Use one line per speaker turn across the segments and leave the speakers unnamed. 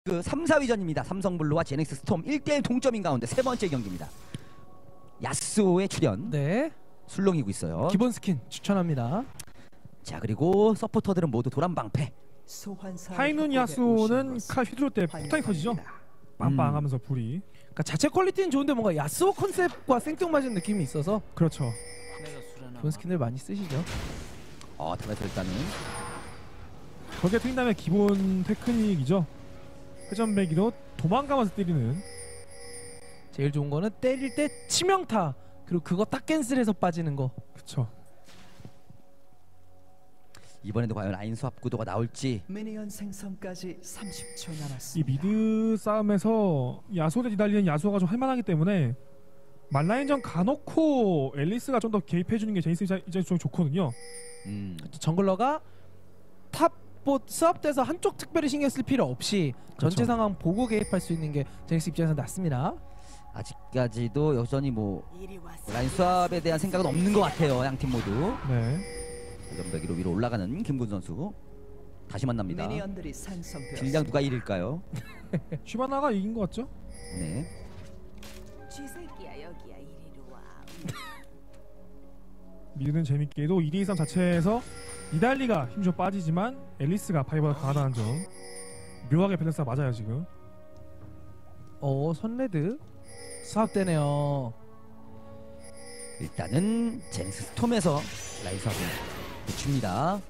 그 3, 4위전입니다. 삼성블루와 제넥스 스톰 1대1 동점인 가운데 세 번째 경기입니다. 야스오의 출연.
네.
술렁이고 있어요.
기본 스킨 추천합니다.
자, 그리고 서포터들은 모두 도란방패.
하이눈 야스오는 칼 휘두를 때 폭탄이 터지죠. 빵빵하면서 불이.
그러니까 자체 퀄리티는 좋은데 뭔가 야스오 컨셉과 생뚱맞은 느낌이 있어서
그렇죠.
기본 스킨을 많이 쓰시죠.
탑에서 일단은
거기에 트인 다음에 기본 테크닉이죠. 회전배기로 도망가면서 때리는.
제일 좋은 거는 때릴 때 치명타, 그리고 그거 딱 캔슬해서 빠지는 거.
그쵸.
이번에도 과연 라인 수합 구도가 나올지.
미니언 생성까지 30초 남았습니다.
이 미드 싸움에서 야소 대 니달리는 야소가 좀 할만하기 때문에 말라인전 가놓고 앨리스가 좀 더 개입해주는 게 제니스 이제 좀 좋거든요.
정글러가 탑 수업돼서 한쪽 특별히 신경 쓸 필요 없이
그렇죠.
전체 상황 보고 개입할 수 있는 게 제닉스 입장에서 낫습니다.
아직까지도 여전히 뭐 라인 수합에 대한 생각은 없는 것 같아요. 양팀 모두.
네.
회전배기로 위로 올라가는 김군 선수. 다시 만납니다.
미니언들이 생성되었습니다.
딜량 누가 1위일까요?
슈바나가 이긴 것 같죠?
네.
쥐새끼야 여기야 이리로 와.
미드는 재밌게도 2대2 자체에서 니달리가 힘 좀 빠지지만 앨리스가 바이보다 강하다는 점. 묘하게 밸런스가 맞아요 지금.
선레드 수합되네요.
일단은 제닉스 스톰에서 라인 수합을 붙입니다.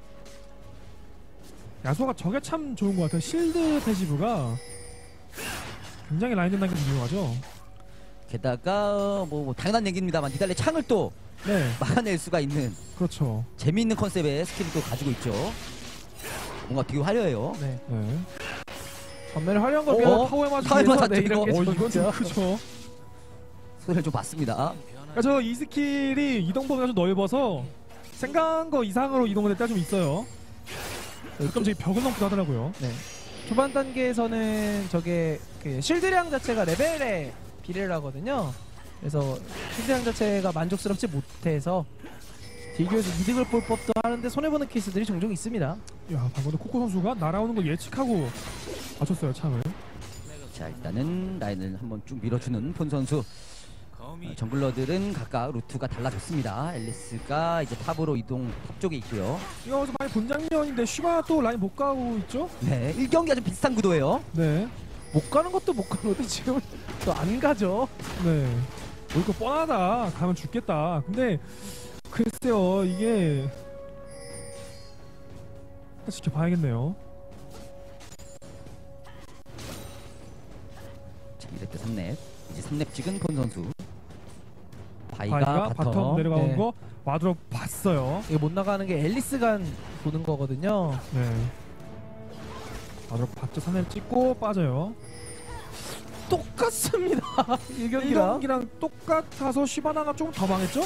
야소가 저게 참 좋은 것 같아요. 실드 패시브가 굉장히 라인 된다는 게 유명하죠.
게다가 뭐 당연한 얘기입니다만 니달리 창을 또
네.
막아낼 수가 있는
그렇죠.
재미있는 컨셉의 스킬을 또 가지고 있죠. 뭔가 되게 화려해요.
네.
네.
전면에 화려한 걸
타워에 맞은
타워에
뒤에서
맞았죠,
이런 게
이거.
이건 좀 크죠.
소리를 좀 봤습니다.
그러니까 저 이 스킬이 이동 범위가 좀 넓어서 생각한 거 이상으로 이동할 때가 좀 있어요. 가끔 저기 벽을 넘기도 하더라고요.
네. 초반 단계에서는 저게 그 실드량 자체가 레벨에 비례를 하거든요. 그래서 실드량 자체가 만족스럽지 못해서 딜교에서 이득을 볼 법도 하는데 손해보는 케이스들이 종종 있습니다.
야, 방금도 코코 선수가 날아오는 걸 예측하고 맞췄어요 창을.
자, 일단은 라인을 한번 쭉 밀어주는 폰 선수. 정글러들은 각각 루트가 달라졌습니다. 앨리스가 이제 탑으로 이동, 탑 쪽에 있고요.
이거 어디서 많이 본 장면인데 슈가 또 라인 못 가고 있죠?
네, 1경기가 좀 비슷한 구도예요.
네.
못 가는 것도 못 가는데 지금 또 안 가죠.
네. 이거 뻔하다. 가면 죽겠다. 근데 글쎄요 이게 지켜봐야겠네요.
자, 2렙 대 3렙. 이제 3렙 찍은 폰 선수.
바이가 바텀 내려가는
네.
거 와드로 봤어요.
이게 못 나가는 게 앨리스간 보는 거거든요.
네. 와드로 봤죠. 3렙 찍고 빠져요.
똑같습니다. 1경기랑
1경기랑 똑같아서 슈바나가 좀 더 망했죠?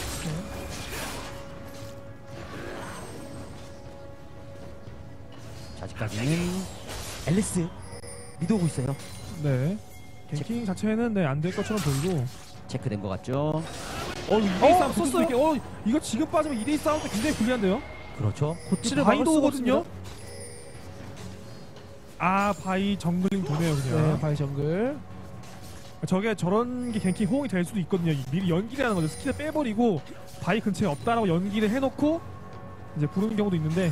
자, 아직까지는 앨리스 미드 오고 있어요.
네. 갱킹 자체는 네, 안 될 것처럼 보이고.
체크된 것 같죠?
2대2 싸움
썼어요.
썼어요. 이거 지금 빠지면 2대2 싸움 때 굉장히 불리한데요?
그렇죠.
고치를
바이도
막을 수가
오거든요?
없습니다.
아, 바이 정글링 도네요 그냥.
네, 바이 정글.
저게 저런 게 갱킹 호응이 될 수도 있거든요. 미리 연기를 하는 거죠. 스킬을 빼버리고 바이 근처에 없다라고 연기를 해놓고 이제 부르는 경우도 있는데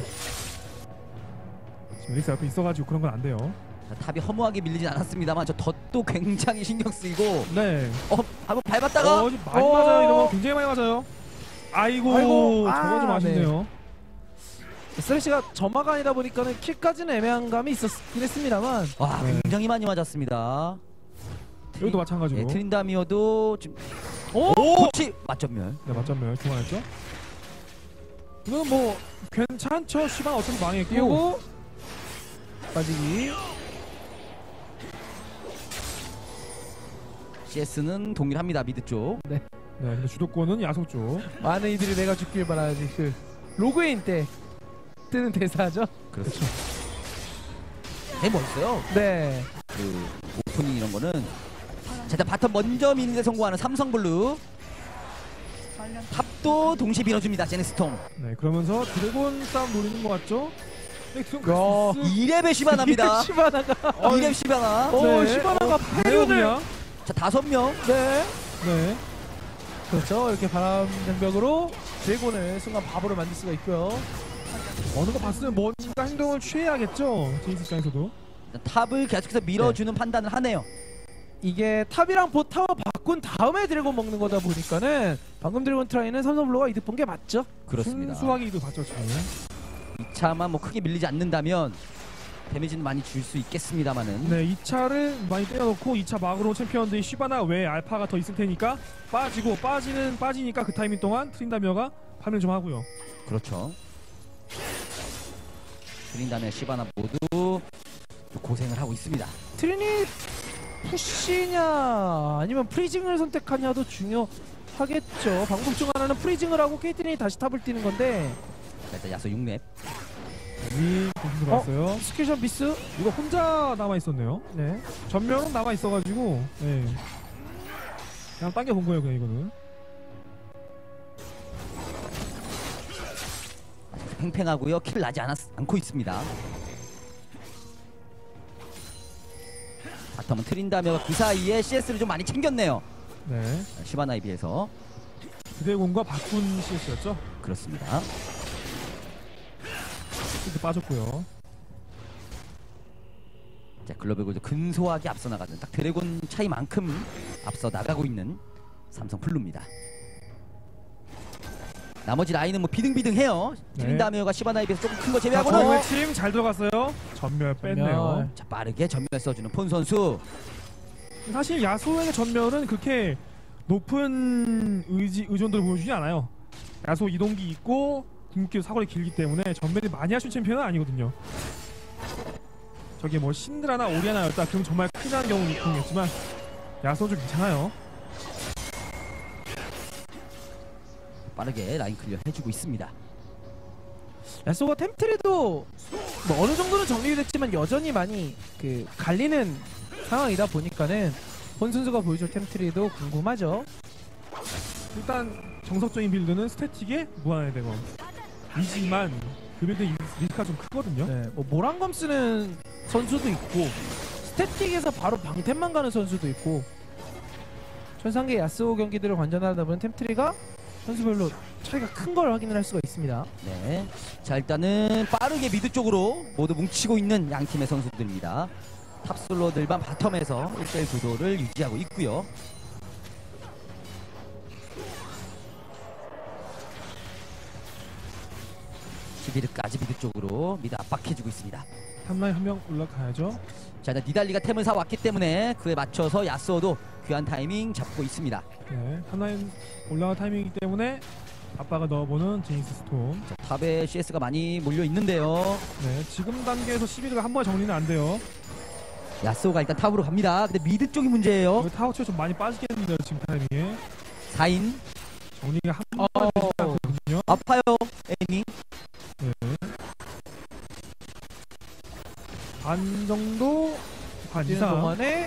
지금 앨리스 옆에 있어가지고 그런 건 안 돼요.
자, 탑이 허무하게 밀리진 않았습니다만 저 덫도 굉장히 신경 쓰이고
네.
한번 밟았다가
지금 많이 맞아요. 이런 거 굉장히 많이 맞아요. 아이고,
아이고,
저거 좀 아쉽네요.
쓰레쉬가 점화가 아니다 보니까는 킬까지는 애매한 감이 있었긴 했습니다만
와,
네.
굉장히 많이 맞았습니다.
여기도 마찬가지로.
네, 트린다미어도 지금 코치 맞전멸.
네, 맞점면 중앙했죠. 이거는 뭐 괜찮죠. 시간 어차피 망했고.
띄우고 빠지기.
CS는 동일합니다. 미드 쪽.
네, 근데 주도권은 야소 쪽.
많은 이들이 내가 죽길 바라지. 그 로그인 때 뜨는 대사죠.
그렇죠. 되게 멋있어요.
네.
그 오프닝 이런 거는. 자, 일단 바텀 먼저 미는데 성공하는 삼성블루. 탑도 동시에 밀어줍니다. 제넥스톰.
네, 그러면서 드래곤 싸움 노리는 것 같죠? 네, 그
2렙의 시바나입니다.
시바나가
2렙 시바나.
네. 시바나가 패륜을
그냥
자, 5명.
네.
네.
그렇죠. 이렇게 바람 장벽으로 드래곤을 순간 바보를 만들 수가 있고요.
어느 거 봤으면 뭔가 행동을 취해야겠죠. 제이스 입장에서도.
탑을 계속해서 밀어주는 판단을 하네요.
이게 탑이랑 봇 타워 바꾼 다음에 드래곤 먹는 거다 보니까는 방금 드래곤 트라이는 삼성블루가 이득 본 게 맞죠?
그렇습니다.
순수하게 이득 봤죠 지금.
2차만 뭐 크게 밀리지 않는다면 데미지는 많이 줄 수 있겠습니다만은.
네, 2차를 많이 때려놓고 2차 막으로 챔피언들이 시바나 외에 알파가 더 있을 테니까 빠지니까 그 타이밍 동안 트린다미어가 판을 좀 하고요.
그렇죠. 트린다미어 시바나 모두 고생을 하고 있습니다.
트리니 푸시냐 아니면 프리징을 선택하냐도 중요하겠죠. 방법 중 하나는 프리징을 하고 케이트린이 다시 탑을 뛰는 건데
자, 일단 야수 6렙.
위 공수 들어갔어요.
스킬샷 미스.
이거 혼자 남아 있었네요.
네.
전면은 남아 있어가지고 네. 그냥 당겨 본 거예요 그냥 이거는.
팽팽하고요. 킬 나지 않고 있습니다. 바텀은 트린다미어가 그 사이에 CS를 좀 많이 챙겼네요.
네.
시바나에 비해서.
드래곤과 바꾼 CS였죠.
그렇습니다.
이렇게 빠졌고요.
자, 글로벌 골드 근소하게 앞서 나가는 딱 드래곤 차이만큼 앞서 나가고 있는 삼성 블루입니다. 나머지 라인은 뭐 비등비등해요.
네.
트린다미어가 시바나에 비해서 조금 큰 거 제외하고는
팀 잘 들어갔어요. 전멸 뺐네요.
자, 빠르게 전멸 써주는 폰 선수.
사실 야소의 전멸은 그렇게 높은 의존도를 보여주지 않아요. 야소 이동기 있고 궁극기도 사거리 길기 때문에 전멸이 많이 하신 챔피언은 아니거든요. 저게 뭐 신드라나 오리아나였다 그럼 정말 큰일 나는 경우는 있겠지만 야소는 좀 괜찮아요.
빠르게 라인 클리어 해주고 있습니다.
야소가 템트리도 뭐 어느 정도는 정리가 됐지만 여전히 많이 그 갈리는 상황이다 보니까는 본 선수가 보여줄 템트리도 궁금하죠.
일단 정석적인 빌드는 스태틱에 무한의 대검 이지만 그 빌드 리스크가 좀 크거든요.
네, 뭐 모란검 쓰는 선수도 있고 스태틱에서 바로 방템만 가는 선수도 있고 천상계 야스오 경기들을 관전하다 보면 템트리가 선수별로 차이가 큰 걸 확인을 할 수가 있습니다.
네. 자, 일단은 빠르게 미드 쪽으로 모두 뭉치고 있는 양 팀의 선수들입니다. 탑솔로들만 바텀에서 1대1 구도를 유지하고 있고요. 시비르까지 미드 쪽으로 미드 압박해주고 있습니다.
탑라인 한 명 올라가야죠.
자, 일단 니달리가 템을 사왔기 때문에 그에 맞춰서 야스오도 귀한 타이밍 잡고 있습니다.
네, 탑라인 올라갈 타이밍이기 때문에 압박을 넣어보는 제이스 스톰.
자, 탑에 CS가 많이 몰려 있는데요.
네, 지금 단계에서 11위가 한 번에 정리는 안 돼요.
야스오가 일단 탑으로 갑니다. 근데 미드 쪽이 문제예요.
여기 타워치가 좀 많이 빠지겠는데요 지금 타이밍에.
4인
정리가 한 번에 되지 않거든요.
아파요. 애니.
네. 반 정도 반
뛰는
이상
동안에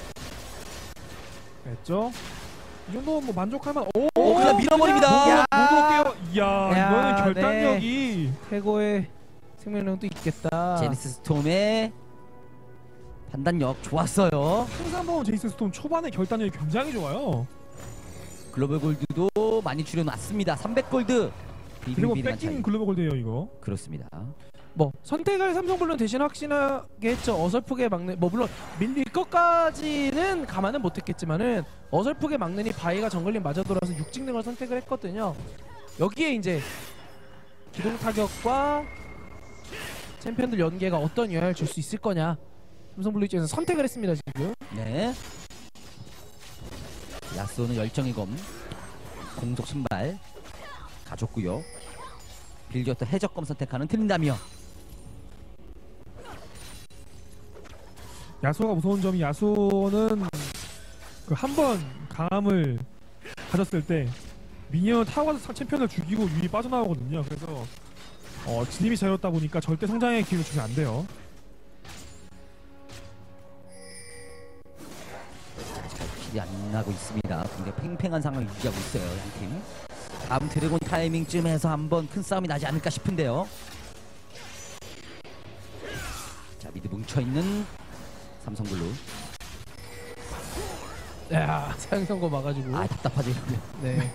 했죠. 이 정도 뭐 만족할 만.
오, 그냥 밀어버립니다.
야.
목으로 깨요. 이야,
야,
이거는 결단력이.
최고의 생명력도 있겠다.
제니스 스톰의 판단력 좋았어요.
항상 보면 제이슨 스톰 초반에 결단력이 굉장히 좋아요.
글로벌 골드도 많이 줄여놨습니다. 300골드.
그리고
비등비등한 차이.
뺏긴 글로벌 골드예요 이거.
그렇습니다.
뭐 선택을 삼성블루는 대신 확신하게 했죠. 어설프게 막는 뭐 물론 밀릴 것까지는 감안은 못했겠지만은 어설프게 막느니 바이가 정글링 맞아 돌아서 6 찍는 걸 선택을 했거든요. 여기에 이제 기동 타격과 챔피언들 연계가 어떤 영향을 줄 수 있을 거냐 삼성블루 입장에서 선택을 했습니다 지금.
네. 야스오는 열정의 검 공속 신발 가졌고요. 빌기어터 해적검 선택하는 트린다미어.
야소가 무서운 점이 야소는 그 한 번 강함을 가졌을 때 미니언 타고 가서 챔피언을 죽이고 유리 빠져나오거든요. 그래서 진입이 자유롭다 보니까 절대 성장의 기회를 주면 안 돼요.
킬이 안 나고 있습니다. 굉장히 팽팽한 상황을 유지하고 있어요, 양팀. 다음 드래곤 타이밍쯤에서 한번 큰 싸움이 나지 않을까 싶은데요. 뭉쳐있는 삼성블루.
야, 사용 선고 막아주고.
아, 답답하죠 이러면.
네.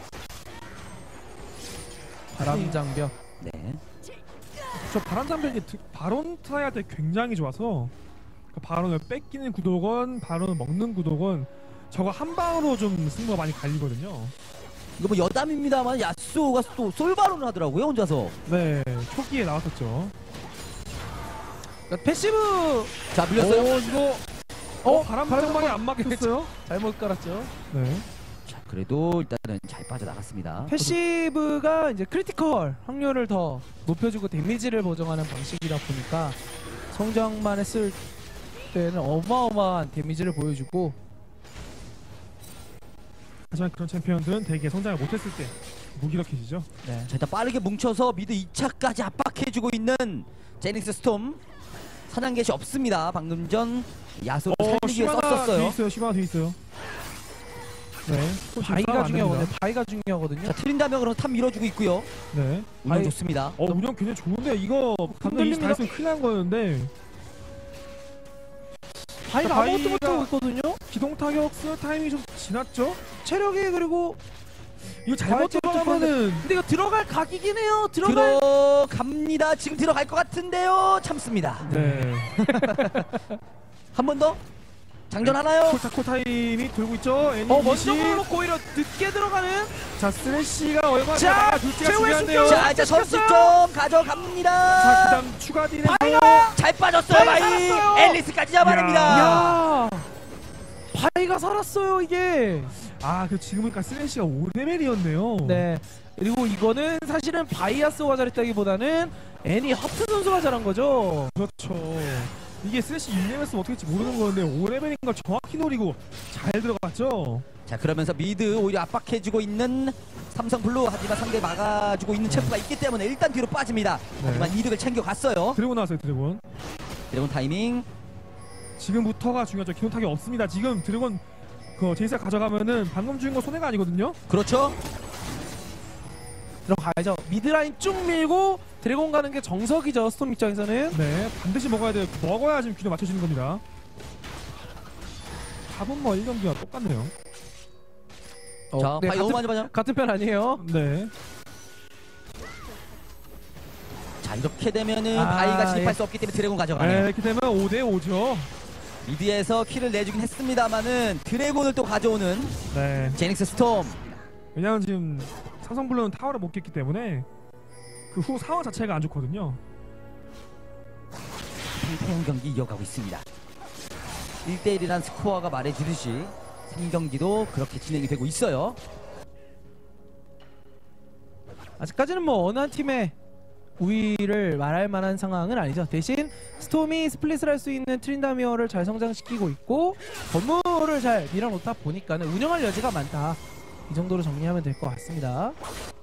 바람 장벽.
네.
저 바람 장벽이 바론 트라이 할 때 굉장히 좋아서 그 바론을 뺏기는 구도건 바론을 먹는 구도건 저거 한 방으로 좀 승부가 많이 갈리거든요.
이거 뭐 여담입니다만 야스오가 또 솔바론을 하더라고요 혼자서.
네, 초기에 나왔었죠.
그러니까 패시브
자, 밀렸어요.
이거 바람 장벽이 안 막혔어요?
잘못 깔았죠.
네.
자, 그래도 일단은 잘 빠져나갔습니다.
패시브가 이제 크리티컬 확률을 더 높여주고 데미지를 보정하는 방식이다 보니까 성장만 했을 때는 어마어마한 데미지를 보여주고.
하지만 그런 챔피언들은 대개 성장을 못했을 때 무기력해지죠.
네.
자, 일단 빠르게 뭉쳐서 미드 2차까지 압박해주고 있는 제닉스 스톰. 사냥 개시 없습니다. 방금 전 야수를 살리기 위해
뒤에
썼었어요.
있어요. 시바나 뒤에 있어요. 네.
바이가 중요하거든요. 바이가 중요하거든요.
자, 트린다면 그럼 탑 밀어주고 있고요.
네.
운영
바이-
좋습니다.
운영 굉장히 좋은데 이거 방금 이
흔들립니다.
다했으면 큰일 난 거였는데
바이가
바이가-
아무것도 못하고 있거든요.
기동 타격 쓸 타이밍이 좀 지났죠?
체력이 그리고
이거 잘못 들어가면은
근데 이거 들어갈 각이긴 해요.
들어갑니다. 지금 들어갈 것 같은데요. 참습니다.
네.
한 번 더. 장전하나요?
콜타코 타임이 돌고 있죠.
먼저 걸어놓고 오히려 늦게 들어가는.
자, 스레시가 얼마나
자,
막아둘지가
최후의
중요한데요.
숙련!
자, 이제 선수 좀
자,
가져갑니다.
그다음 추가 딜에서
잘 빠졌어요.
바이
바이.
살았어요.
앨리스까지 잡아냅니다.
야, 바이가 살았어요 이게.
그 지금은 스레시가 5레벨이었네요.
네. 그리고 이거는 사실은 바이아스가 잘했다기보다는 애니 하트 선수가 잘한 거죠.
그렇죠. 이게 스레시 6레벨이면 어떻게 될지 모르는 건데 5레벨인 걸 정확히 노리고 잘 들어갔죠.
자, 그러면서 미드 오히려 압박해주고 있는 삼성블루. 하지만 상대 막아주고 있는 챔프가 있기 때문에 일단 뒤로 빠집니다. 하지만 이득을 챙겨갔어요.
드래곤 나왔어요. 드래곤.
드래곤 타이밍.
지금부터가 중요하죠. 기동 타격 없습니다. 지금 드래곤 그 제이스가 가져가면은 방금 죽인 거 손해가 아니거든요.
그렇죠.
들어가야죠. 미드라인 쭉 밀고 드래곤 가는 게 정석이죠. 스톰 입장에서는.
네, 반드시 먹어야 돼요. 먹어야 지금 균형 맞춰지는 겁니다. 답은 뭐 1경기와 똑같네요.
자,
네,
바이 너무 많이 맞아.
같은 편 아니에요.
네.
자, 이렇게 되면은
아,
바이가 진입할
예.
수 없기 때문에 드래곤
네,
가져가네요.
이렇게 되면 5대5죠.
미드에서 킬을 내주긴 했습니다만은 드래곤을 또 가져오는
네.
제닉스 스톰.
왜냐면 지금 삼성블루는 타워를 못 깼기 때문에 그 후 상황 자체가 안 좋거든요.
팽팽한 경기 이어가고 있습니다. 1대1이란 스코어가 말해주듯이 3경기도 그렇게 진행이 되고 있어요.
아직까지는 뭐 어느 한 팀의 우위를 말할 만한 상황은 아니죠. 대신 스톰이 스플릿을 할 수 있는 트린다미어를 잘 성장시키고 있고 건물을 잘 밀어놓다 보니까는 운영할 여지가 많다. 이 정도로 정리하면 될 것 같습니다.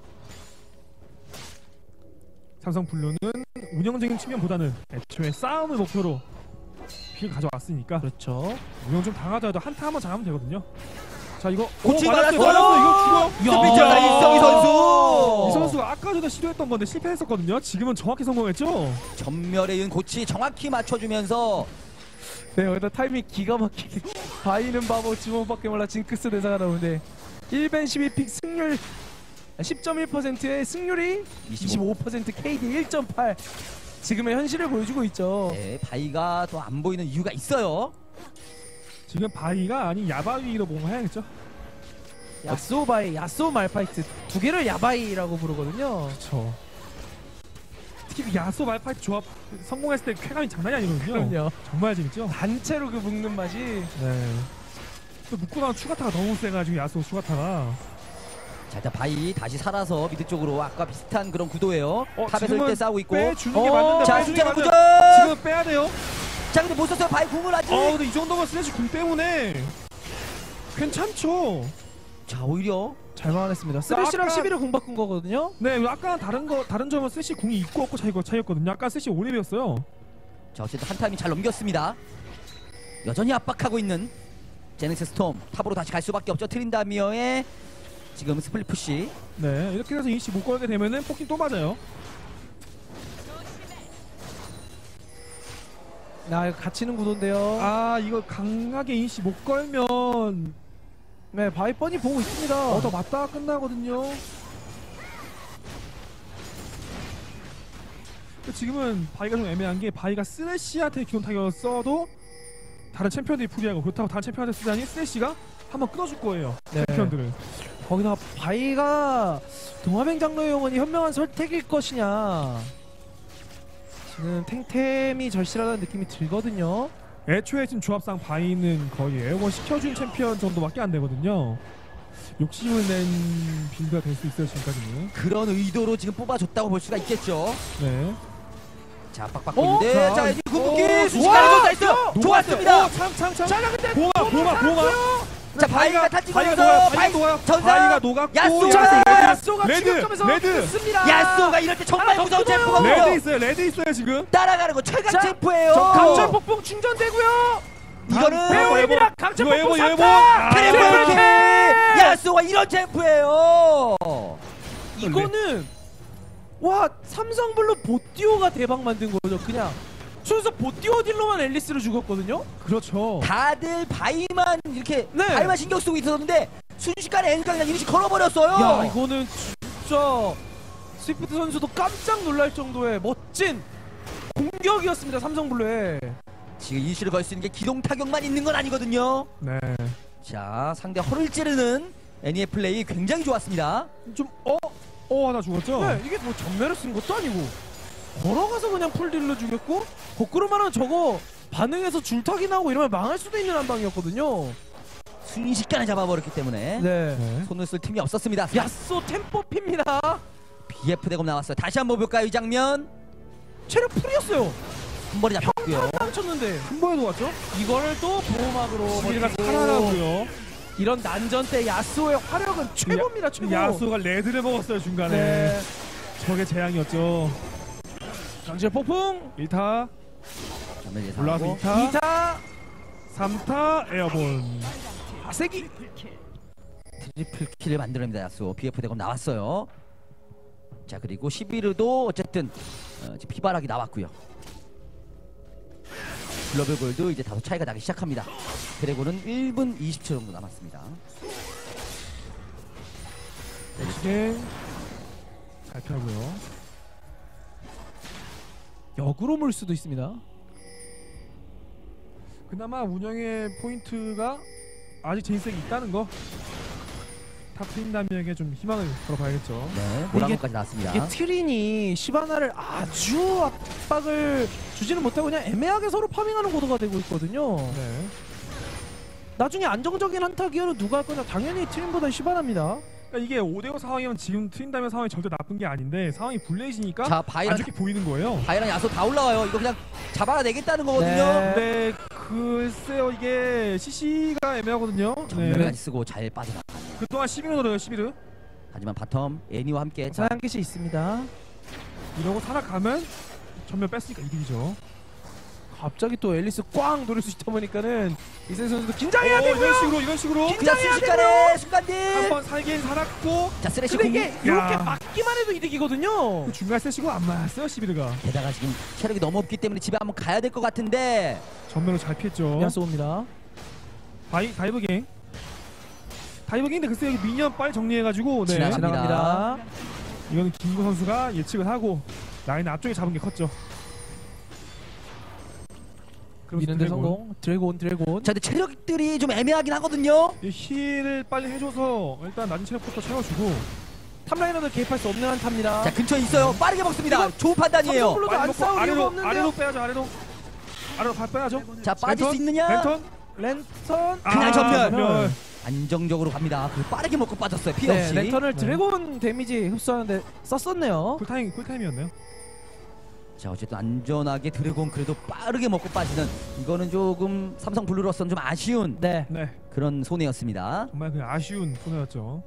삼성블루는 운영적인 측면보다는 애초에 싸움을 목표로 픽을 가져왔으니까
그렇죠.
운영 좀 당하더라도 한타 한번 잘하면 되거든요. 자, 이거
고치
맞았어요.
맞았어요.
이거 죽어.
스피드가 이성희 선수.
이 선수가 아까 전에 시도했던 건데 실패했었거든요. 지금은 정확히 성공했죠.
전멸에 의한 고치 정확히 맞춰주면서
네, 여기다 타이밍 기가 막히게 바이는 바보 지몬밖에 몰라 징크스 대사가 나오는데 1벤 12픽 승률 10.1%의 승률이 25% KD 1.8 지금의 현실을 보여주고 있죠.
네, 바이가 또 안 보이는 이유가 있어요.
지금 바이가 아닌 야바위로 뭔가 해야겠죠.
야스오 바이, 야스오 말파이트 두 개를 야바이라고 부르거든요.
그렇죠. 특히 그 야소 말파이트 조합 성공했을 때 쾌감이 장난이 아니거든요.
그럼요.
정말 재밌죠.
단체로 그 묶는 맛이.
네. 또 묶고 나면 추가타가 너무 세가지고 야소 추가타가.
자, 일단 바이 다시 살아서 미드 쪽으로 아까 비슷한 그런 구도예요. 탑에서
지금은
1대 싸우고 있고.
빼주는 게 맞는데
자,
빼주는 게
숫자는
맞아요.
구절.
지금 빼야 돼요.
자, 근데 못 썼어요. 바이 궁을 아직.
근데 이 정도면 슬래시 궁 때문에 괜찮죠.
자, 오히려
잘 막아냈습니다. 쓰레쉬랑
아까-
11을 공 바꾼 거거든요.
네, 아까 다른 점은 슬래시 궁이 있고 없고 차이였거든요. 아까 슬래시 5렙이었어요.
자, 어쨌든 한 타이밍 잘 넘겼습니다. 여전히 압박하고 있는 제닉스 스톰. 탑으로 다시 갈 수밖에 없죠. 트린다미어의 지금 스플릿 푸시.
네, 이렇게 해서 이니시 못 걸게 되면은 포킹 또 맞아요.
나 이거 갇히는 구도인데요.
아 이거 강하게 인시 못 걸면
네, 바위 뻔히 보고 있습니다.
더 맞다가 끝나거든요. 지금은 바위가 좀 애매한 게 바위가 쓰레쉬한테 기본 타격을 써도 다른 챔피언들이 불리하고 그렇다고 다른 챔피언한테 쓰자니 쓰레쉬가 한번 끊어줄 거예요.
네.
챔피언들을.
거기다가 바위가 동화맹 장로의 영혼이 현명한 선택일 것이냐. 지금 탱템이 절실하다는 느낌이 들거든요.
애초에 지금 조합상 바위는 거의 에어건 시켜준 챔피언 정도밖에 안 되거든요. 욕심을 낸 빌드가 될 수 있어요 지금까지는.
그런 의도로 지금 뽑아줬다고 볼 수가 있겠죠.
네.
자 빡빡 보이는데
자,
자 에디 궁극기
오,
순식간에
좋아!
줬다 있어. 좋았습니다.
참참참.
자, 근데
봉아.
자 바위가 다
바위가
찍어서
녹아요.
바위
바위가 바위가 녹았고.
야쏘!
야쏘가
레드,
추격점에서
레드.
습니다.
야쏘가 이럴 때 정말
하나 더
무서운
끊어요.
챔프거든요.
레드 있어요 지금.
따라가는 거 최강
자,
챔프예요.
강철 폭풍 충전되고요.
이거는
배우입니다. 강철
이거
폭풍
예보.
상타.
트리플 킬. 야쏘가 이런 챔프예요.
이거는 와 삼성블루 보띠오가 대박 만든 거죠. 그냥 순수 보띠오 딜로만 앨리스를 죽였거든요.
그렇죠.
다들 바위만 이렇게
네.
바위만 신경 쓰고 있었는데 순식간에 엔가 그냥 이리씩 걸어버렸어요.
야 이거는 진짜 스위프트 선수도 깜짝 놀랄 정도의 멋진 공격이었습니다. 삼성블루에.
지금 이슈를 걸 수 있는 게 기동 타격만 있는 건 아니거든요.
네.
자 상대 허를 찌르는 애니의 플레이 굉장히 좋았습니다.
좀 하나 죽었죠.
네, 이게 뭐 전멸을 쓴 것도 아니고 걸어가서 그냥 풀딜로 죽였고 거꾸로 말하면 저거 반응해서 줄타기 나오고 이러면 망할 수도 있는 한 방이었거든요.
순식간에 잡아버렸기 때문에
네.
손을 쓸 틈이 없었습니다.
야쏘 템포 핍니다.
BF 대검 나왔어요. 다시 한번 볼까요 이 장면?
체력 풀이었어요.
한 번에 잡혔고요.
땅 쳤는데
한 번에 녹았죠.
이거를 또 보호막으로
수비가
버티고
살아나고요.
이런 난전 때 야쏘의 화력은 최고입니다. 최고.
야수가 레드를 먹었어요 중간에.
네.
저게 재앙이었죠.
강철 폭풍
1타
전멸
올라와서
예상하고
2타
2타
3타 에어본.
아세기.
트리플 킬을 만들어냅니다. 야수 BF 대검 나왔어요. 자 그리고 시비르도 어쨌든 지금 피바락이 나왔고요. 글로벌 골드 이제 다소 차이가 나기 시작합니다. 드래곤은 1분 20초 정도 남았습니다.
시계 잘 펴고요.
역으로 물 수도 있습니다.
그나마 운영의 포인트가 아직 제이색이 있다는 거. 탑 트린다미에게 좀 희망을 걸어봐야겠죠.
네, 모라노까지 나왔습니다.
이게 트린이 시바나를 아주 압박을 주지는 못하고 그냥 애매하게 서로 파밍하는 구도가 되고 있거든요.
네.
나중에 안정적인 한타 기회는 누가 할 거냐? 당연히 트린보다 시바나입니다.
그러니까 이게 5대5 상황이면 지금 트린다미 상황이 절대 나쁜 게 아닌데 상황이 불리해지니까
자
안
바이랑
좋게 보이는 거예요.
바이랑 야수 다 올라와요. 이거 그냥 잡아내겠다는 거거든요.
네.
근데 글쎄요 이게 CC가 애매하거든요.
전멸까지 쓰고 잘 빠져나.
그동안 11을 노려요 11을.
하지만 바텀 애니와 함께 자,
사양 깃이 있습니다.
이러고 살아가면 전면 뺐으니까 이득이죠.
갑자기 또 앨리스 꽝 노릴 수 있다 보니까는 이세 선수도 긴장해야 되고요.
이런 식으로
그냥 순식간에 순간딜.
한번 살긴 살았고
자 쓰레쉬
근데
공.
이게 이렇게
야.
막기만 해도 이득이거든요.
그 중간 세시고 안 맞았어요 11가.
게다가 지금 체력이 너무 없기 때문에 집에 한번 가야 될 것 같은데.
전면으로 잘 피했죠.
야쏘입니다.
다이브갱. 다이브갱인데 글쎄 여기 미니언 빨리 정리해가지고 네.
지나갑니다.
지나갑니다.
이거는 김구 선수가 예측을 하고 라인 앞쪽에 잡은 게 컸죠.
미는데
드래곤.
성공. 드래곤.
자 근데 체력들이 좀 애매하긴 하거든요.
이 힐을 빨리 해줘서 일단 낮은 체력부터 채워주고
탑라이너들 개입할 수 없는 한타입니다.
자 근처에 있어요. 빠르게 먹습니다. 좋은 판단이에요.
삼성블루도 안
빨리
싸울 이유가
아래로
없는데요.
빼야죠. 아래로 발 빼야죠.
자 빠질 수 있느냐?
랜턴
랜턴.
그냥 전멸.
전멸.
안정적으로 갑니다. 그 빠르게 먹고 빠졌어요. 피
네,
없이.
랜턴을
네.
드래곤 데미지 흡수하는데 썼었네요.
쿨타임이었네요.
자 어쨌든 안전하게 드래곤 그래도 빠르게 먹고 빠지는 이거는 조금 삼성 블루로서는 좀 아쉬운
네.
네,
그런 손해였습니다.
정말 그 아쉬운 손해였죠.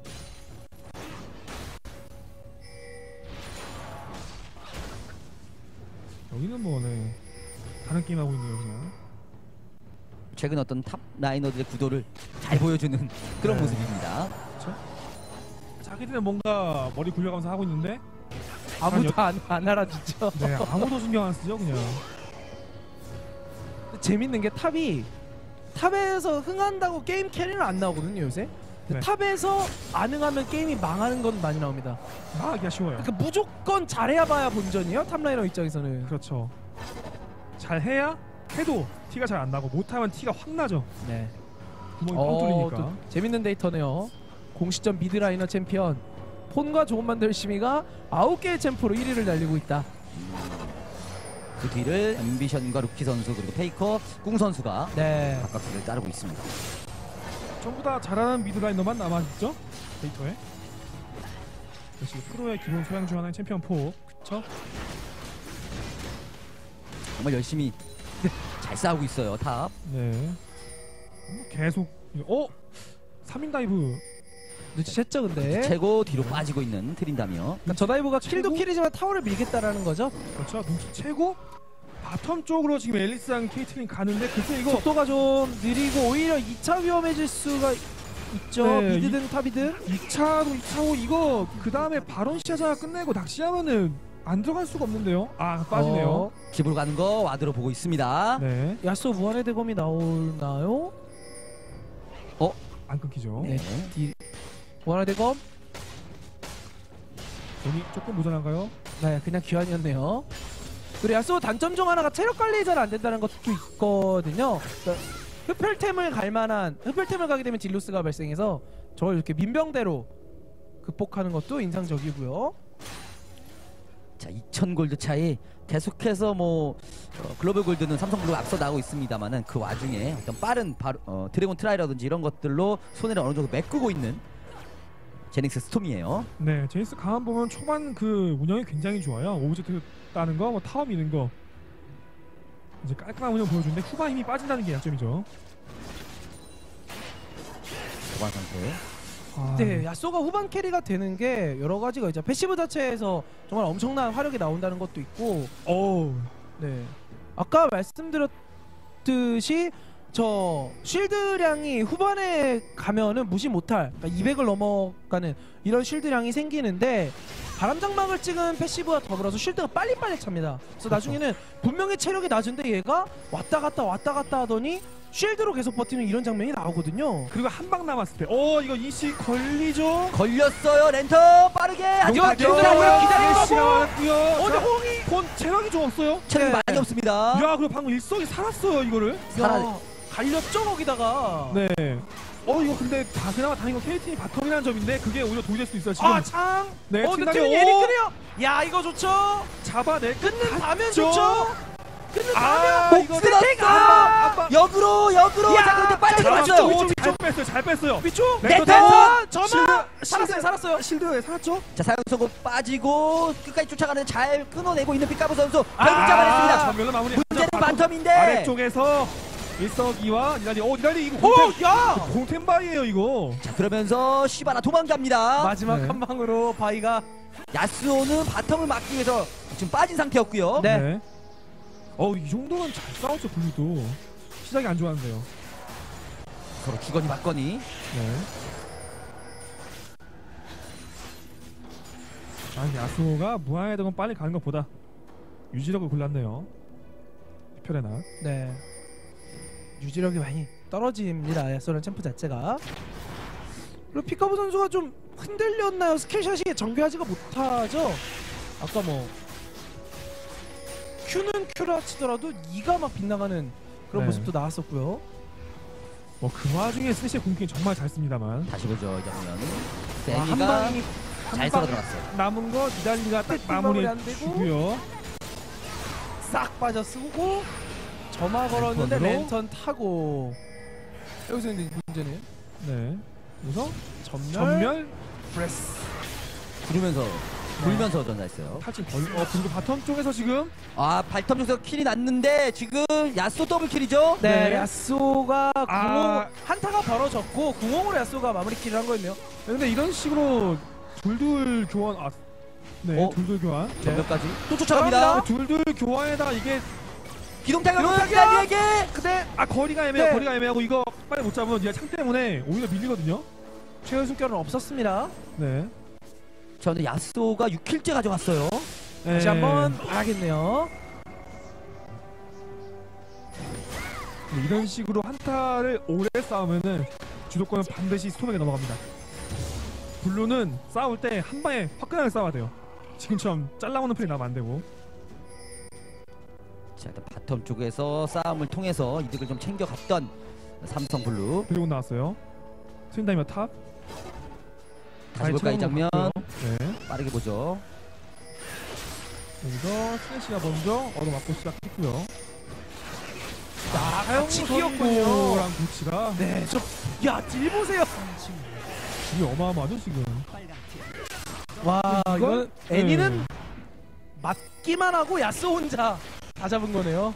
여기는 뭐 네. 다른 게임 하고 있네요 그냥.
최근 어떤 탑 라이너들의 구도를 잘 보여주는 그런
네.
모습입니다.
자기들은 뭔가 머리 굴려가면서 하고 있는데
아무도 안 알아주죠.
네 아무도 신경 안 쓰죠 그냥.
재밌는 게 탑에서 흥한다고 게임 캐리는 안 나오거든요 요새.
네.
탑에서 안 흥하면 게임이 망하는 건 많이 나옵니다.
하기 아쉬워요.
그러니까 무조건 잘해야 봐야 본전이에요 탑라이너 입장에서는.
그렇죠. 잘해야 해도 티가 잘 안 나고 못하면 티가 확 나죠.
네.
구멍이 뻥 뚫리니까.
또 재밌는 데이터네요. 공식전 미드라이너 챔피언 폰과 조금만 더 열심히가 9개의 챔프로 1위를 달리고 있다.
그 뒤를 앰비션과 루키 선수 그리고 페이커, 꿍 선수가
네.
각각 뒤를 따르고 있습니다.
전부 다 잘하는 미드라이너만 남아있죠? 데이터에. 역시 프로의 기본 소양 중 하나인 챔피언 4. 그쵸?
정말 열심히 잘 싸우고 있어요 탑.
네. 계속 3인 다이브.
눈치챘죠 근데.
최고 뒤로 빠지고 있는 트린다며.
그러니까 저 다이브가 킬도 킬이지만 타워를 밀겠다는 거죠.
그렇죠. 눈치채고 바텀 쪽으로 지금 앨리스랑 케이틀린 가는데 글쎄 이거
속도가 좀 느리고 오히려 2차 위험해질 수가 있죠.
네,
미드든 탑이든.
2차도 2차고 이거 그 다음에 바론 시야자 끝내고 낚시하면은 안 들어갈 수가 없는데요. 아 빠지네요.
집으로 가는 거 와드로 보고 있습니다.
네.
야스오 무한의 대검이 나오나요?
안 끊기죠.
네. 무한의 대검?
돈이 조금 모자란가요?
네, 그냥 귀환이었네요. 그리고 야스오 단점 중 하나가 체력 관리 잘 안 된다는 것도 있거든요. 그러니까 흡혈템을 가게 되면 딜로스가 발생해서 저걸 이렇게 민병대로 극복하는 것도 인상적이고요.
자, 2000 골드 차이 계속해서 글로벌 골드는 삼성블루가 앞서 나오고 있습니다만은 그 와중에 어떤 빠른 드래곤 트라이라든지 이런 것들로 손해를 어느 정도 메꾸고 있는 제닉스 스톰이에요.
네, 제이스 강한 보면 초반 그 운영이 굉장히 좋아요. 오브젝트 따는 거, 타워 미는 거 이제 깔끔한 운영 보여주는데 후반 힘이 빠진다는 게 약점이죠.
도관 상태.
네, 야쏘가 후반 캐리가 되는 게 여러 가지가 이제 패시브 자체에서 정말 엄청난 화력이 나온다는 것도 있고, 네, 아까 말씀드렸듯이 저 쉴드량이 후반에 가면은 무시 못할, 그러니까 200을 넘어가는 이런 쉴드량이 생기는데 바람장막을 찍은 패시브와 더불어서 쉴드가 빨리빨리 찹니다. 그래서 나중에는 분명히 체력이 낮은데 얘가 왔다 갔다 하더니 쉴드로 계속 버티는 이런 장면이 나오거든요.
그리고 한 방 남았을 때 이거 이씨 걸리죠?
걸렸어요. 렌터 빠르게 하지만
기다려요.
기다리고요.
근데 홍이
본 체력이 좀 없어요?
체력이
네.
많이 없습니다.
야, 그리고 방금 일석이 살았어요 이거를.
갈렸죠 거기다가.
네. 이거 근데 그나마 다행인 건 KT이 바텀이라는 점인데 그게 오히려 도움이 될 수 있어요 지금.
창.
네,
근데
팀장이
예리크네요. 야, 이거 좋죠.
잡아내
끊는 다면 좋죠. 끊는
아,
다면.
이거
아, 역으로
야!
자, 그런데 빨리
자,
들어갔죠.
잘 뺐어요.
위쪽.
렌터
점화. 살았어요.
실드 살았죠?
자, 사용성공 빠지고 끝까지 쫓아가는데 잘 끊어내고 있는 피카부 선수 결국 잡아냈습니다.
전면은 마무리.
문제는 바텀인데
아래쪽에서 일석이와 니달리. 니달리 이거 공템.
야!
공템바이에요 이거.
자, 그러면서 시바나 도망갑니다.
마지막
네.
한 방으로 바이가.
야스오는 바텀을 막기 위해서 지금 빠진 상태였고요.
네.
이 정도면 잘 싸웠죠 블루도. 시작이 안 좋았는데요.
서로 주거니 받거니.
네. 야수호가 무한의 대건 빨리 가는 것보다 유지력을 골랐네요. 편의 나.
네. 유지력이 많이 떨어집니다. 야쏘라는 챔프 자체가. 그리고 피카부 선수가 좀 흔들렸나요? 스킬샷이 정교하지가 못하죠. 아까 Q는 Q라 치더라도 E가 막 빗나가는 그런
네.
모습도 나왔었고요.
그 와중에 스시의 공격이 정말 잘 씁니다만.
다시 보죠. 이 장면.
한
세니가
방이
잘 썰어 들어갔어요.
남은 거 니달리가 딱 마무리
안 되고.
주고요.
싹 빠져 쓰고 점화 걸었는데
랜턴으로.
랜턴 타고. 여기서 이제 문제는
네. 그래서
전멸
프레스
부르면서 불면서 전사했어요.
타진 그리고 바텀 쪽에서 지금
바텀 쪽에서 킬이 났는데 지금 야스오 더블 킬이죠.
네,
네.
야쏘가
아.
한타가 벌어졌고 궁홍으로 야쏘가 마무리 킬을 한 거였네요.
근데 이런 식으로 둘둘 교환 둘둘 교환.
전멸까지 또 쫓아갑니다.
둘둘 교환에다가 이게
기동타격은
기동타격!
니달리에게.
근데
거리가 애매해요.
네.
거리가 애매하고 이거 빨리 못 잡으면 니가 창 때문에 오히려 밀리거든요.
최후 숨결은 없었습니다.
네.
자, 근데 야스오가 6킬째 가져갔어요.
다시 한번 봐야겠네요.
근데 이런 식으로 한타를 오래 싸우면은 주도권은 반드시 스톰에게 넘어갑니다. 블루는 싸울 때 한 방에 화끈하게 싸워야 돼요. 지금처럼 잘라오는 플레이 나면 안 되고.
자, 일단 바텀 쪽에서 싸움을 통해서 이득을 좀 챙겨갔던 삼성 블루.
드래곤 나왔어요. 트윈다이머 탑.
다시 볼까 이 장면.
네.
빠르게 보죠.
여기서 스네시가 먼저 얻어맞고 시작했고요.
같이 끼었군요.
랑 구치가
네, 딜 보세요.
이게 어마어마하죠 지금.
와, 이건
네.
애니는 맞기만 하고 야스 혼자 다 잡은 거네요.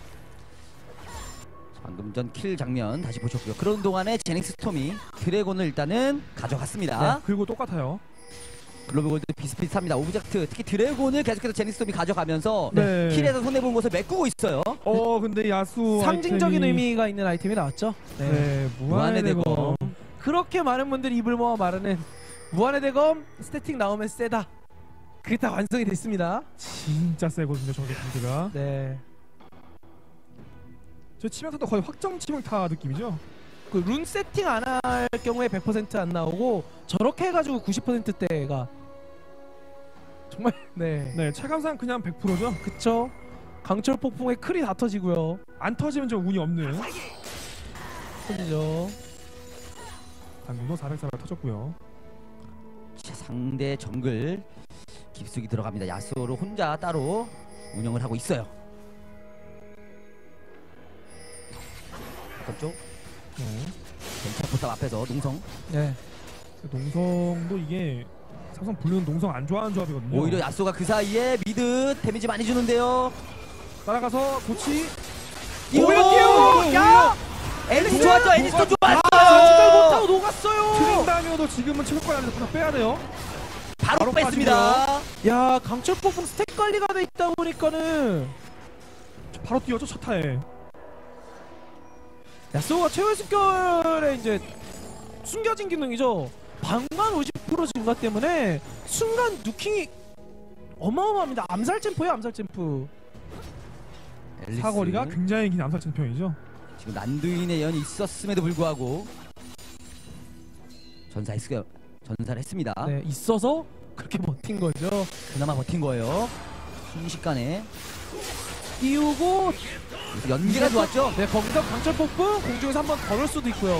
방금 전 킬 장면 다시 보셨고요. 그런 동안에 제닉스 스톰이 드래곤을 일단은 가져갔습니다.
네, 그리고 똑같아요.
글로벌 골드 비슷비슷합니다. 오브젝트 특히 드래곤을 계속해서 제닉스 스톰이 가져가면서
네.
킬에서 손해본 것을 메꾸고 있어요.
근데 야수
상징적인
아이템이-
의미가 있는 아이템이 나왔죠. 네.
네, 무한의
무한의
대검.
그렇게 많은 분들이 입을 모아 말하는 무한의 대검 스태틱 나오면 세다. 그게 다 완성이 됐습니다.
진짜 세거든요, 저게 빌드가.
네.
저 치명타도 거의 확정 치명타 느낌이죠.
그 룬 세팅 안 할 경우에 100% 안 나오고 저렇게 해가지고 90%대가 정말 네.
네, 체감상 그냥 100%죠.
그쵸. 강철 폭풍에 클이 다 터지고요.
안 터지면 좀 운이 없는.
터지죠.
당근도 400 터졌고요.
자, 상대 정글 깊숙이 들어갑니다. 야스오로 혼자 따로 운영을 하고 있어요. 어떤 쪽?
네.
벤차포탑 앞에서 농성.
네.
농성도 이게 삼성 블루는 농성 안 좋아하는 조합이거든요.
오히려 야스오가 그 사이에 미드 데미지 많이 주는데요.
따라가서 고치.
오히려 야!
애니스 좋았죠? 애니스도
진짜
좋았어요.
못하고 녹았어요.
트린다미어도 지금은 체력관리 안에서 하나 빼야 돼요.
바로 뺐습니다.
야, 강철 폭풍 스택 관리가 돼 있다 보니까는
바로 뛰었죠, 첫 타에.
야스오가 최후의 습결에 이제 숨겨진 기능이죠. 방관 50% 증가 때문에 순간 누킹이 어마어마합니다. 암살 챔프예요, 암살 챔프.
앨리스.
사거리가 굉장히 긴 암살 챔피언이죠.
지금 난두인의 연이 있었음에도 불구하고 전사를 했습니다.
네, 있어서 그렇게 버틴 거죠.
그나마 버틴 거예요. 순식간에
띄우고
연계가 좋았죠.
네, 거기서 강철 폭풍 공중에서 한번 걸을 수도 있고요.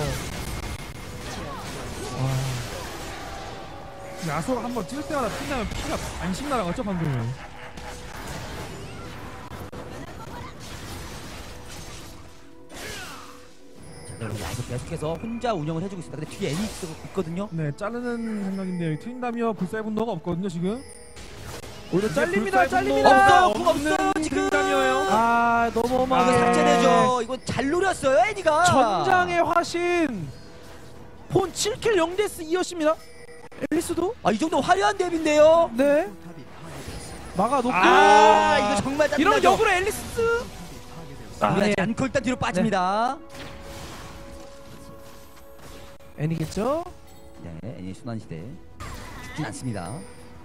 야소가 한번 찔 때마다 핀다면 피가 반씩 날아갔죠, 방금은.
자, 그럼 야수 계속해서 혼자 운영을 해주고 있습니다. 근데 뒤에 애니 있거든요.
네, 자르는 생각인데 여기 트윈다미어 불사의분노가 없거든요, 지금.
오히려 잘립니다,
불사의
잘립니다.
없어요, 없어요, 지금.
트윈다미어예요.
아, 너무
이거
어마어마해.
삭제되죠. 이거 잘 노렸어요, 애니가.
전장의 화신 폰 7킬 0데스 이어십니다. 앨리스도
이 정도 화려한 덱인데요.
네 막아놓고
이거 정말 짜증나죠.
이러면 역으로 앨리스
무리하지 않고 일단 뒤로 빠집니다.
애니겠죠?
네, 애니 순환시대 죽진 않습니다.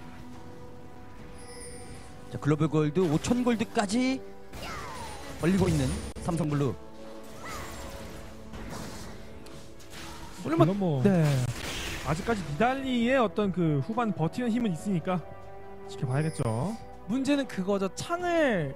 자, 글로벌 골드 5,000 골드까지 벌리고 있는 삼성블루.
물론 뭐
네.
아직까지 니달리의 어떤 그 후반 버티는 힘은 있으니까 지켜봐야겠죠.
문제는 그거죠. 창을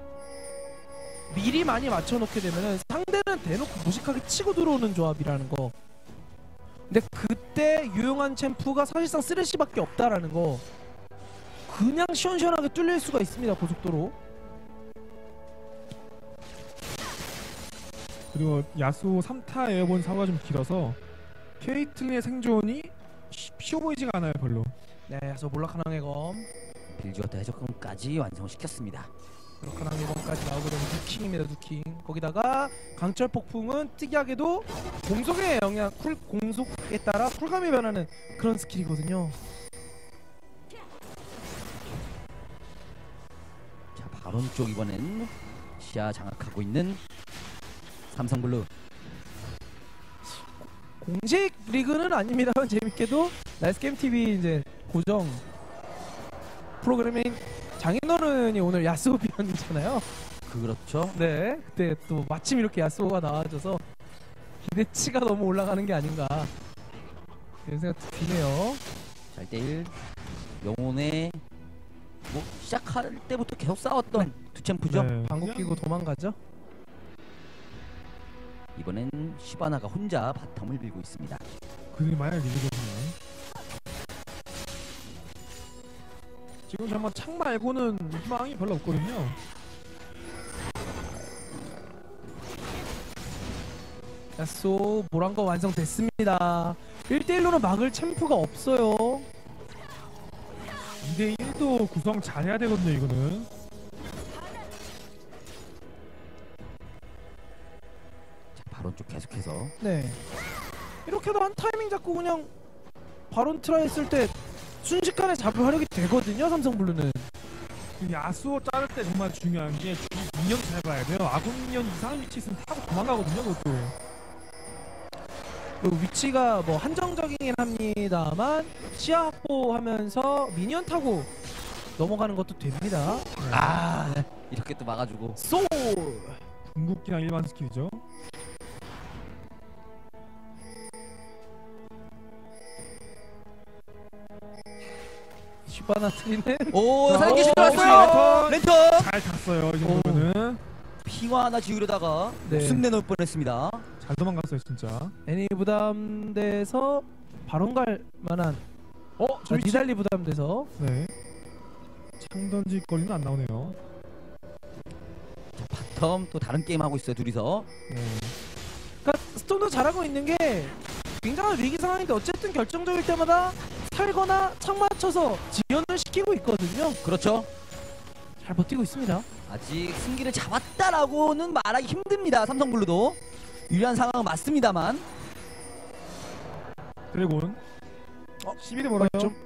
미리 많이 맞춰놓게 되면은 상대는 대놓고 무식하게 치고 들어오는 조합이라는 거. 근데 그때 유용한 챔프가 사실상 쓰레쉬밖에 없다라는 거. 그냥 시원시원하게 뚫릴 수가 있습니다, 고속도로.
그리고 야수 3타 에어본 사고가 좀 길어서 케이틀린의 생존이 쉬워 보이지가 않아요, 별로.
네, 그래서 몰락하낭의 검,
빌지어터 해적검까지 완성시켰습니다.
몰락하낭의 검까지 나오게 되면 누킹입니다, 누킹. 거기다가 강철 폭풍은 특이하게도 공속의 영향, 공속에 따라 쿨감이 변하는 그런 스킬이거든요.
자, 바론 쪽 이번엔 시야 장악하고 있는 삼성블루.
공식 리그는 아닙니다만 재밌게도 나이스게임 TV 이제 고정 프로그래밍 장인어른이 오늘 야스오 비언이잖아요.
그렇죠.
네, 그때 또 마침 이렇게 야스오가 나와줘서 기대치가 너무 올라가는 게 아닌가 이런 생각도 드네요.
자, 1대1 영혼의 뭐 시작할 때부터 계속 싸웠던 두 챔프죠.
네.
방구 끼고 도망가죠.
이번엔 시바나가 혼자 바텀을 밀고 있습니다.
그들이 만약 리그거든요. 지금 정말 창 말고는 희망이 별로 없거든요.
야스오 모란거 완성됐습니다. 1대1로는 막을 챔프가 없어요.
2대1도 구성 잘해야 되거든요, 이거는.
자, 바론 쪽 계속해서
네, 이렇게도 한 타이밍 잡고 그냥 바론 트라이 했을 때 순식간에 잡을 화력이 되거든요, 삼성블루는.
야수호 자를 때 정말 중요한 게 미니언 잘 봐야 돼요. 아군 미니언 이상 위치 있으면 타고 도망가거든요, 그것도.
그 위치가 뭐 한정적이긴 합니다만 시야 확보하면서 미니언 타고 넘어가는 것도 됩니다.
아, 네. 이렇게 또 막아주고
소울!
궁극기랑 일반 스킬이죠.
슈바나 트리는
오,
자,
살기
오,
시작했어요. 랜턴
잘 탔어요, 이 정도면은.
피와 하나 지우려다가
네.
목숨 내놓을 뻔했습니다.
잘 도망갔어요, 진짜.
애니 부담돼서 바론 갈 만한
저 위치.
니달리 부담돼서
네. 창 던질 거리는 안 나오네요.
자, 바텀 또 다른 게임 하고 있어요, 둘이서.
네.
그러니까 스톤도 잘하고 있는 게 굉장한 위기 상황인데 어쨌든 결정적일 때마다 살거나 창 맞춰서 지연을 시키고 있거든요.
그렇죠.
잘 버티고 있습니다.
아직 승기를 잡았다라고는 말하기 힘듭니다. 삼성블루도 유리한 상황은 맞습니다만.
드래곤. 11에 뭐라요?
좀.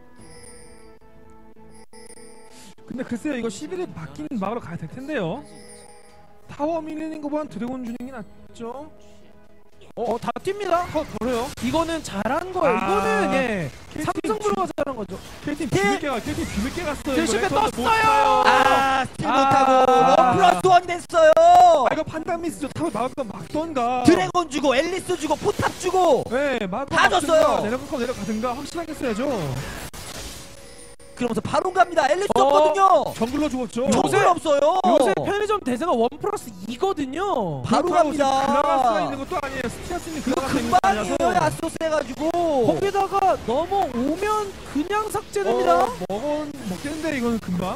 근데 글쎄요, 이거 11에 바뀐 막으러 가야 될 텐데요. 타워 밀리는 거보단 드래곤 주는 게 낫죠?
다 뜁니다.
버려요.
이거는 잘한 거예요. 이거는 예, 삼성블루가 잘한 거죠.
K팀 뒤늦게 갔어요.
딜 실패
이거
떴어요.
아, 스틸
아.
못하고 원 플러스 원이 됐어요.
이거 판단 미스죠. 타워 막던가.
드래곤 주고 앨리스 주고 포탑 주고.
네,
다 줬어요.
내려가든가 확실하게 써야죠.
그러면서 바로 갑니다. 앨리스 줬거든요.
정글로 죽었죠.
요새 없어요.
요새 편의점 대세가 1+2거든요.
바로 갑니다.
그라가스가 있는 것도 아니에요. 스티아스는
이거
그라가스 있는 거
금방이에요.
아니라서.
야스오 세가지고.
거기다가 넘어오면 그냥 삭제됩니다.
먹겠는데 이거는 금방.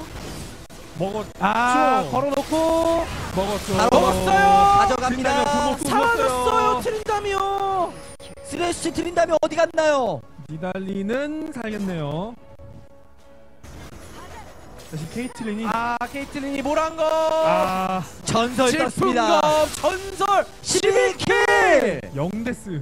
걸어놓고
먹었죠.
바로
먹었어요.
가져갑니다.
사라졌어요. 트린다미요.
스레시 트린다면 어디 갔나요?
니달리는 살겠네요. 다시 케이틀린이
케이틀린이 모란거
전설 떴습니다.
전설
11킬.
0데스.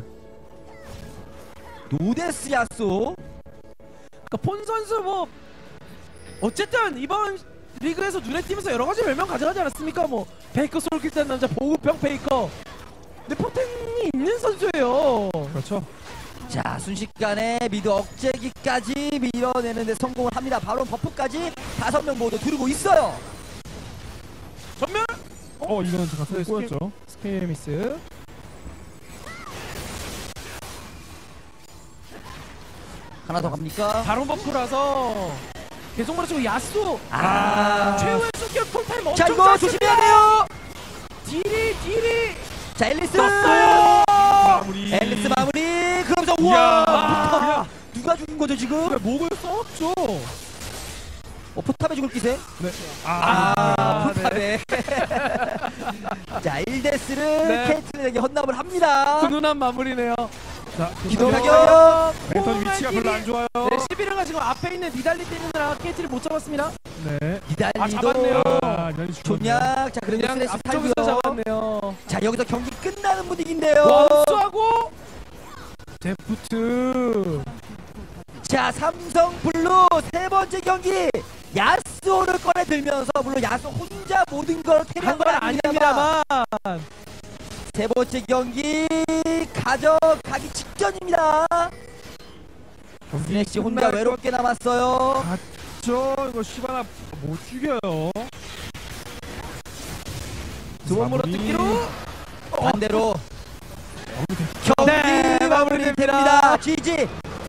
노데스 야스오.
그러니까 폰 선수 뭐 어쨌든 이번 리그에서 눈에 띄면서 여러 가지 별명 가져가지 않았습니까? 뭐 베이커 솔깃한 남자 보급형 베이커. 근데 포텐이 있는 선수예요.
그렇죠.
자, 순식간에 미드 억제기까지 밀어내는데 성공을 합니다. 바로 버프까지 5명 모두 두르고 있어요.
전면
이거는 제가 손에 꼬였죠.
스케일 미스.
하나 더 갑니까?
바론 버프라서 계속 말해주고 야수
아,
최후의 수격 콜타임 엄청
자, 이거 조심해야 돼요.
딜이
자, 앨리스
떴어요.
마무리.
앨리스 마무리. 그러면서
이야,
우와,
그냥
누가 죽인 거죠 지금?
목을 써왔죠.
포탑에 죽을 기세.
네.
포탑에. 자, 1데스를
네.
케이틀린에게 헌납을 합니다.
훈훈한 마무리네요.
자,
기도
가격.
가격.
랜턴 위치가 별로 안 좋아요.
네, 11호가 지금 앞에 있는 니달리 때리느라 케이트를 못 잡았습니다.
네.
니달리도
잡았네요.
니달리 죽었네요.
좋냐? 자, 그래도
그냥
스레시
앞쪽에서
탈고요.
잡았네요.
자, 여기서 경기 끝나는 분위기인데요.
원수하고 데프트.
자, 삼성블루 세 번째 경기 야스오를 꺼내 들면서 물론 야스오 혼자 모든 걸 캐리한 건 아닙니다만 세 번째 경기 가져가기 직전입니다. 스레시 혼자 외롭게 남았어요.
이거 시바나 못 죽여요.
두 번
마무리.
물어뜯기로 반대로
마무리.
경기 마무리됩니다. GG.